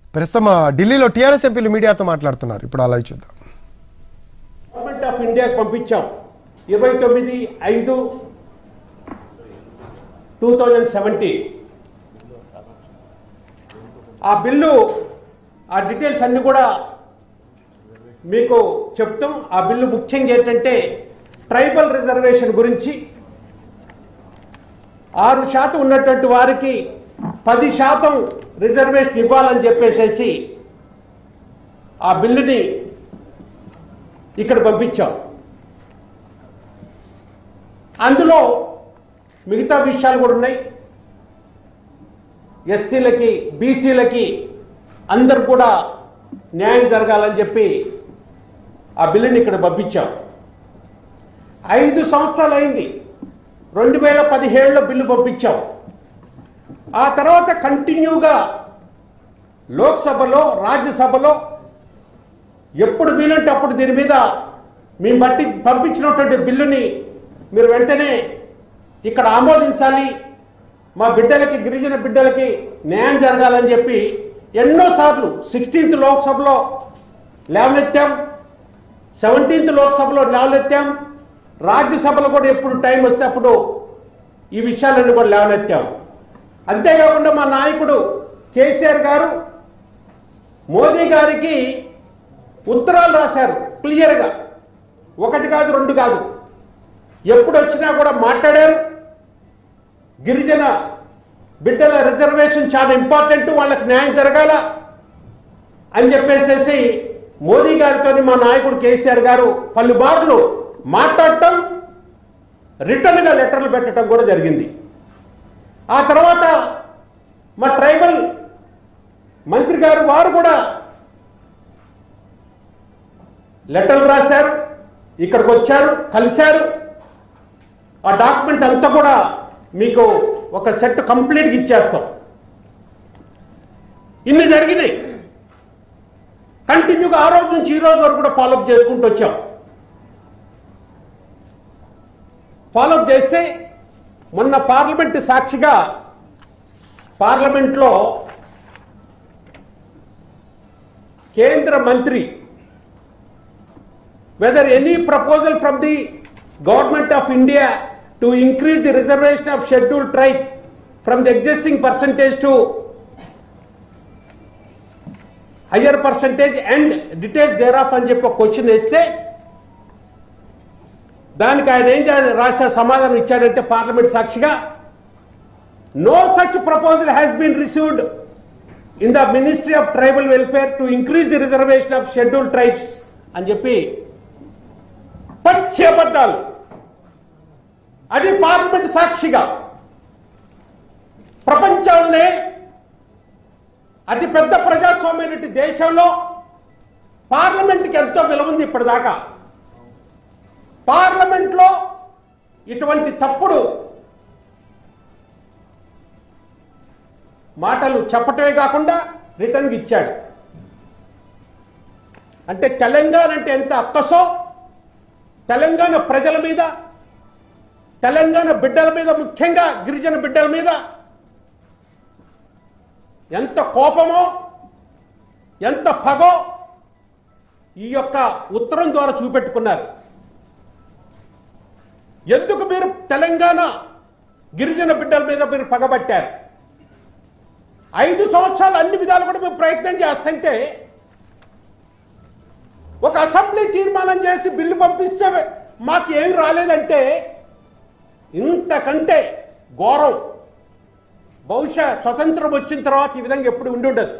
ప్రస్తుతం ఢిల్లీలో టీఆర్ఎస్ ఎంపీలు మీడియాతో మాట్లాడుతున్నారు. ఇప్పుడు అలా చూద్దాం. గవర్నమెంట్ ఆఫ్ ఇండియాకి పంపించాం 29/5/2017. ఆ బిల్లు ఆ డీటెయిల్స్ అన్ని కూడా మీకు చెప్తాం. ఆ బిల్లు ముఖ్యంగా ఏంటంటే ట్రైబల్ రిజర్వేషన్ గురించి 6% ఉన్నటువంటి వారికి 10% రిజర్వేషన్ ఇవ్వాలని చెప్పేసేసి ఆ బిల్లుని ఇక్కడ పంపించాం. అందులో మిగతా విషయాలు కూడా ఉన్నాయి. ఎస్సీలకి బీసీలకి అందరు కూడా న్యాయం జరగాలని చెప్పి ఆ బిల్లుని ఇక్కడ పంపించాం. 5 సంవత్సరాలు అయింది. 2017లో బిల్లు పంపించాం. ఆ తర్వాత కంటిన్యూగా లోక్సభలో రాజ్యసభలో ఎప్పుడు వీలంటే అప్పుడు దీని మీద మేము బట్టి పంపించినటువంటి బిల్లుని మీరు వెంటనే ఇక్కడ ఆమోదించాలి, మా బిడ్డలకి గిరిజన బిడ్డలకి న్యాయం జరగాలని చెప్పి ఎన్నోసార్లు 16th లోక్సభలో లేవనెత్తాం, 17th లోక్సభలో లేవనెత్తాం, రాజ్యసభలో కూడా ఎప్పుడు టైం వస్తే అప్పుడు ఈ విషయాలన్నీ కూడా లేవనెత్తాం. అంతేకాకుండా మా నాయకుడు కేసీఆర్ గారు మోదీ గారికి ఉత్తరాలు రాశారు క్లియర్గా. 1 కాదు 2 కాదు, ఎప్పుడు వచ్చినా కూడా మాట్లాడారు. గిరిజన బిడ్డల రిజర్వేషన్ చాలా ఇంపార్టెంట్, వాళ్ళకి న్యాయం జరగాల అని చెప్పేసేసి మోదీ గారితో మా నాయకుడు కేసీఆర్ గారు పలుమార్లు మాట్లాడటం, రిటర్న్గా లెటర్లు పెట్టడం కూడా జరిగింది. ఆ తర్వాత మా ట్రైబల్ మంత్రి గారు వారు కూడా లెటర్లు రాశారు, ఇక్కడికి వచ్చారు, కలిశారు. ఆ డాక్యుమెంట్ అంతా కూడా మీకు ఒక సెట్ కంప్లీట్గా ఇచ్చేస్తాం. ఇన్ని జరిగినాయి. కంటిన్యూగా ఆ రోజు నుంచి ఈ రోజు వరకు కూడా ఫాలోఅప్ చేసుకుంటూ వచ్చాం. ఫాలోఅప్ చేస్తే మొన్న పార్లమెంట్ సాక్షిగా పార్లమెంట్లో కేంద్ర మంత్రి whether any proposal from the government of India to increase the reservation of scheduled tribe from the existing percentage to higher percentage and details thereof అని చెప్పి క్వశ్చన్ వేస్తే దానికి ఆయన ఏం రాశారు, సమాధానం ఇచ్చాడంటే పార్లమెంట్ సాక్షిగా no such proposal has been received in the Ministry of Tribal Welfare to increase the reservation of scheduled tribes అని చెప్పి పచ్చి అబద్ధాలు. అది పార్లమెంట్ సాక్షిగా ప్రపంచంలోనే అతి పెద్ద ప్రజాస్వామ్య దేశంలో పార్లమెంట్కి ఎంతో విలువ ఉంది. ఇప్పటిదాకా పార్లమెంట్లో ఇటువంటి తప్పుడు మాటలు చెప్పటమే కాకుండా రిటర్న్కి ఇచ్చాడు. అంటే తెలంగాణ అంటే ఎంత అక్కసో, తెలంగాణ ప్రజల మీద, తెలంగాణ బిడ్డల మీద, ముఖ్యంగా గిరిజన బిడ్డల మీద ఎంత కోపమో ఎంత పగో ఈ యొక్క ఉత్తరం ద్వారా చూపెట్టుకున్నారు. ఎందుకు మీరు తెలంగాణ గిరిజన బిడ్డల మీద మీరు పగబట్టారు? 5 సంవత్సరాలు అన్ని విధాలు కూడా మేము ప్రయత్నం చేస్తుంటే ఒక అసెంబ్లీ తీర్మానం చేసి బిల్లు పంపిస్తే మాకు ఏమి రాలేదంటే ఇంతకంటే ఘోరం బహుశా స్వతంత్రం వచ్చిన తర్వాత ఈ విధంగా ఎప్పుడు ఉండి ఉండదు.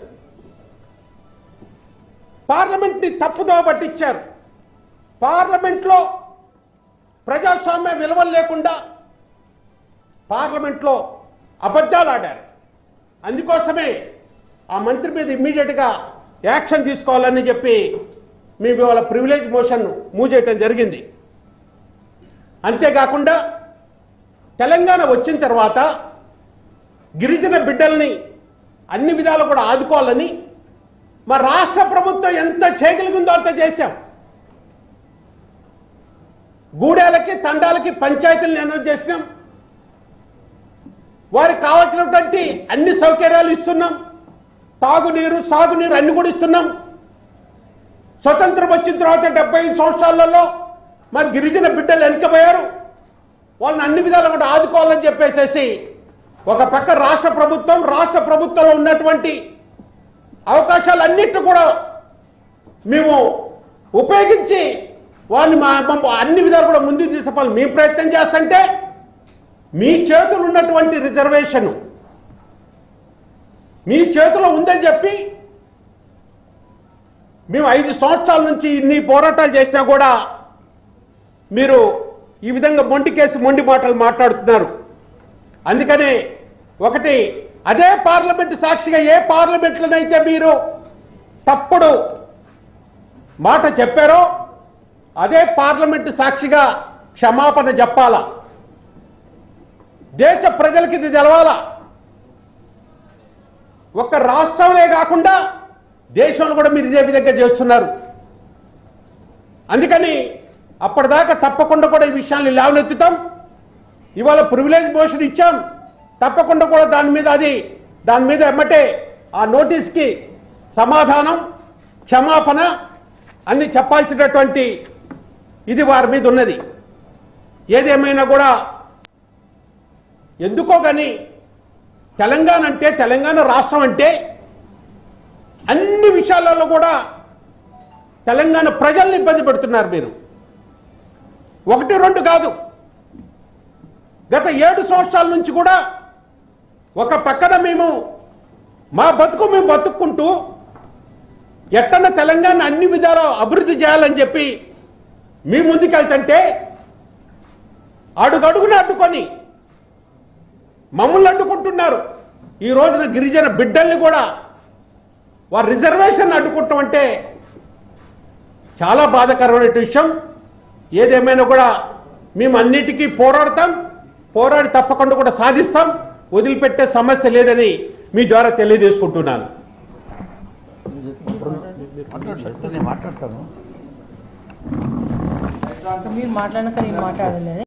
పార్లమెంట్ని తప్పుదో పట్టించారు. పార్లమెంట్లో ప్రజాస్వామ్య విలువలు లేకుండా పార్లమెంట్లో అబద్ధాలు ఆడారు. అందుకోసమే ఆ మంత్రి మీద ఇమ్మీడియట్గా యాక్షన్ తీసుకోవాలని చెప్పి మేము వాళ్ళ ప్రివిలేజ్ మోషన్ మూవ్ చేయటం జరిగింది. అంతేకాకుండా తెలంగాణ వచ్చిన తర్వాత గిరిజన బిడ్డల్ని అన్ని విధాలు కూడా ఆదుకోవాలని మా రాష్ట్ర ప్రభుత్వం ఎంత చేయగలిగిందో అంత చేశాం. గూడెలకి తండాలకి పంచాయతీలను అనౌన్స్ చేసినాం. వారికి కావాల్సినటువంటి అన్ని సౌకర్యాలు ఇస్తున్నాం. తాగునీరు సాగునీరు అన్ని కూడా ఇస్తున్నాం. స్వతంత్రం వచ్చిన తర్వాత 75 సంవత్సరాలలో మా గిరిజన బిడ్డలు వెనకపోయారు. వాళ్ళని అన్ని విధాలుగా కూడా ఆదుకోవాలని చెప్పేసేసి ఒక పక్క రాష్ట్ర ప్రభుత్వంలో ఉన్నటువంటి అవకాశాలన్నిటి కూడా మేము ఉపయోగించి వారిని అన్ని విధాలు కూడా ముందుకు తీసుకుపోవాలి మేము ప్రయత్నం చేస్తుంటే, మీ చేతులు ఉన్నటువంటి రిజర్వేషన్ మీ చేతిలో ఉందని చెప్పి మేము 5 సంవత్సరాల నుంచి ఇన్ని పోరాటాలు చేసినా కూడా మీరు ఈ విధంగా మొండి మాటలు మాట్లాడుతున్నారు. అందుకనే ఒకటి, అదే పార్లమెంట్ సాక్షిగా ఏ పార్లమెంట్లోనైతే మీరు తప్పుడు మాట చెప్పారో అదే పార్లమెంట్ సాక్షిగా క్షమాపణ చెప్పాలా. దేశ ప్రజలకి ఇది తెలవాలా. ఒక్క రాష్ట్రంలో కాకుండా దేశంలో కూడా మీరు ఇదే విధంగా చేస్తున్నారు. అందుకని అప్పటిదాకా తప్పకుండా కూడా ఈ విషయాన్ని లేవనెత్తుతాం. ఇవాళ ప్రివిలేజ్ మోషన్ ఇచ్చాం, తప్పకుండా కూడా దాని మీద ఎమ్మటే ఆ నోటీస్కి సమాధానం క్షమాపణ అన్ని చెప్పాల్సినటువంటి ఇది వారి మీద ఉన్నది. ఏదేమైనా కూడా ఎందుకో కానీ తెలంగాణ రాష్ట్రం అంటే అన్ని విషయాలలో కూడా తెలంగాణ ప్రజల్ని ఇబ్బంది పెడుతున్నారు మీరు. 1-2 కాదు, గత 7 సంవత్సరాల నుంచి కూడా ఒక పక్కన మేము బతుక్కుంటూ ఎట్టన్న తెలంగాణ అన్ని విధాల అభివృద్ధి చేయాలని చెప్పి మీ ముందుకెళ్తుంటే అడుగడుగున అడ్డుకొని మమ్మల్ని అడ్డుకుంటున్నారు. ఈ రోజున గిరిజన బిడ్డల్ని కూడా వారి రిజర్వేషన్ అడ్డుకుంటాం అంటే చాలా బాధాకరమైన విషయం. ఏదేమైనా కూడా మేము అన్నిటికీ పోరాడి తప్పకుండా కూడా సాధిస్తాం. వదిలిపెట్టే సమస్య లేదని మీ ద్వారా తెలియజేసుకుంటున్నాను. మీరు మాట్లాడక నేను మాట్లాడలేదు.